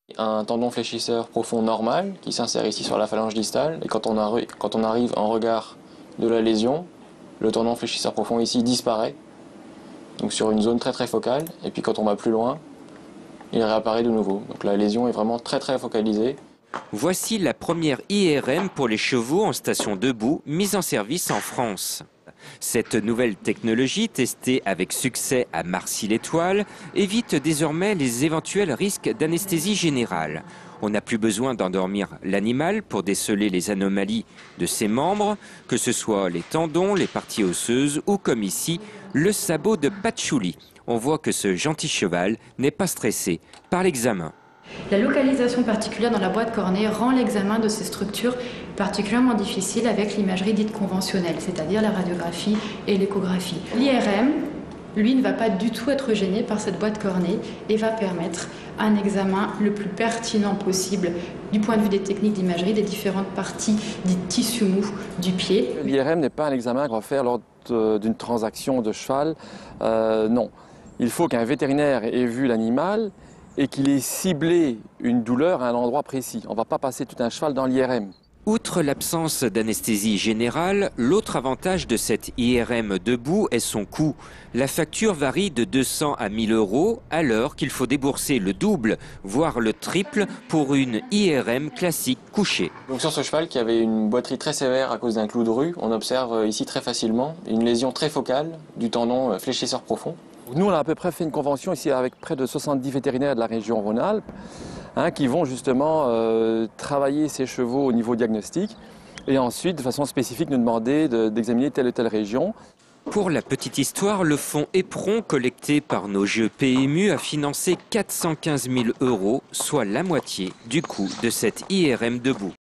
Un tendon fléchisseur profond normal qui s'insère ici sur la phalange distale et quand on arrive en regard de la lésion, le tendon fléchisseur profond ici disparaît, donc sur une zone très très focale, et puis quand on va plus loin, il réapparaît de nouveau. Donc la lésion est vraiment très très focalisée. Voici la première IRM pour les chevaux en station debout mise en service en France. Cette nouvelle technologie, testée avec succès à Marcy-l'Étoile, évite désormais les éventuels risques d'anesthésie générale. On n'a plus besoin d'endormir l'animal pour déceler les anomalies de ses membres, que ce soit les tendons, les parties osseuses ou comme ici, le sabot de patchouli. On voit que ce gentil cheval n'est pas stressé par l'examen. La localisation particulière dans la boîte cornée rend l'examen de ces structures particulièrement difficile avec l'imagerie dite conventionnelle, c'est-à-dire la radiographie et l'échographie. L'IRM, lui, ne va pas du tout être gêné par cette boîte cornée et va permettre un examen le plus pertinent possible du point de vue des techniques d'imagerie des différentes parties dites tissus mous du pied. L'IRM n'est pas un examen qu'on va faire lors d'une transaction de cheval, non. Il faut qu'un vétérinaire ait vu l'animal et qu'il ait ciblé une douleur à un endroit précis. On ne va pas passer tout un cheval dans l'IRM. Outre l'absence d'anesthésie générale, l'autre avantage de cette IRM debout est son coût. La facture varie de 200 à 1000 euros, alors qu'il faut débourser le double, voire le triple, pour une IRM classique couchée. Donc sur ce cheval qui avait une boiterie très sévère à cause d'un clou de rue, on observe ici très facilement une lésion très focale du tendon fléchisseur profond. Nous, on a à peu près fait une convention ici avec près de 70 vétérinaires de la région Rhône-Alpes qui vont justement travailler ces chevaux au niveau diagnostic et ensuite, de façon spécifique, nous demander d'examiner telle ou telle région. Pour la petite histoire, le fonds éperon collecté par nos jeux PMU a financé 415 000 euros, soit la moitié du coût de cette IRM debout.